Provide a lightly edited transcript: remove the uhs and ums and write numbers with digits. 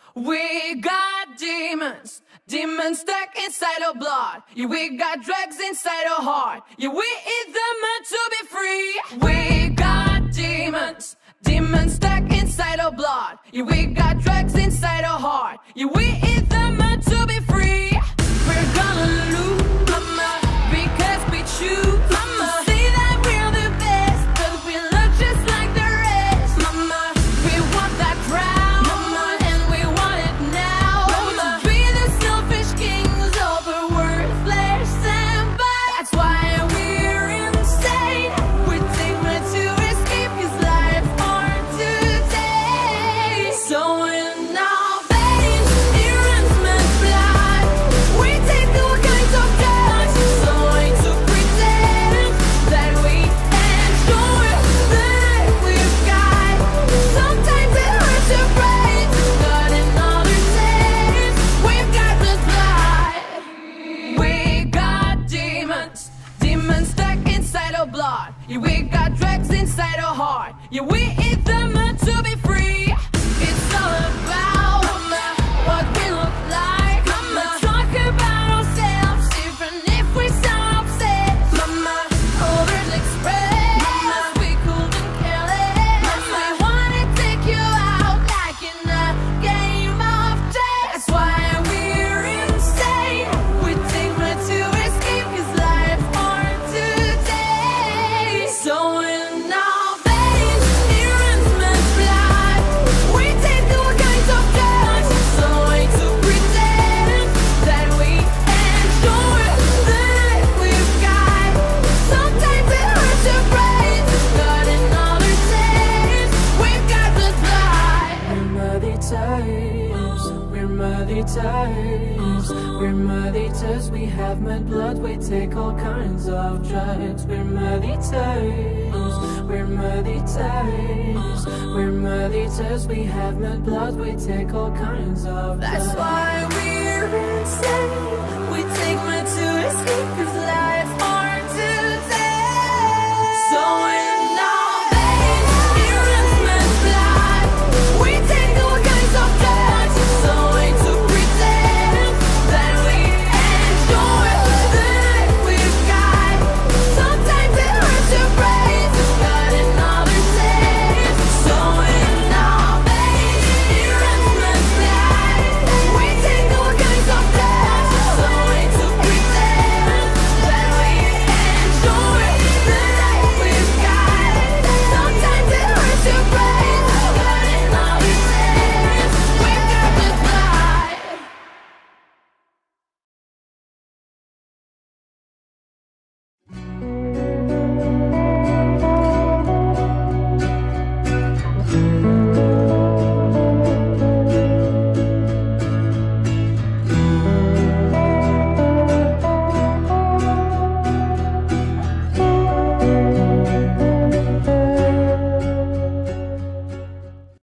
We got demons, demons stuck inside our blood. Yeah, we got drugs inside our heart. Yeah, we eat them to be free. We got demons, demons stuck inside our blood. Yeah, we got drugs inside our heart. Yeah, we eat them to be free. We're gonna lose, mama, because we choose, mama. Say that we're the best, but we look just like the rest, mama. We want that crown, mama, and we want it now, mama. To be the selfish kings of the worthless and bad. That's why we're insane. We take money to escape, 'cause life's hard today. So in our veins, it runs my blood. We take all kinds of drugs, so to pretend that we enjoy the life we've got. Sometimes it hurts to break, but in other days, we've got the blood. We got demons, demons stuck inside our blood. Yeah, we got drugs inside our heart. Yeah, we eat them to be free. It's all about what we look like. Mama, talk about ourselves, even if we sound upset. Mama, overs express. Mama, we couldn't care less. We wanna take you out like in a game of chess. That's why we're insane. We take money to escape, 'cause life's hard today. So in our veins, it runs my blood. We take all kinds of drugs, so to pretend that we enjoy the life we've got. Sometimes it hurts to break, but in other days, we've got the blood. We're muddy types, we're muddy types, we're muddy types, we have mud blood, we take all kinds of drugs. We're muddy types, we're muddy types, we're muddy types, we have mud blood, we take all kinds of drugs. That's why we're insane. We take money to escape, 'cause life